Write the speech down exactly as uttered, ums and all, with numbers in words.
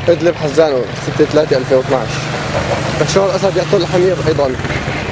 إدلب حزانو ستة ثلاثة ألفين واثنعش. بشار الأسد يقتل الحمير أيضا.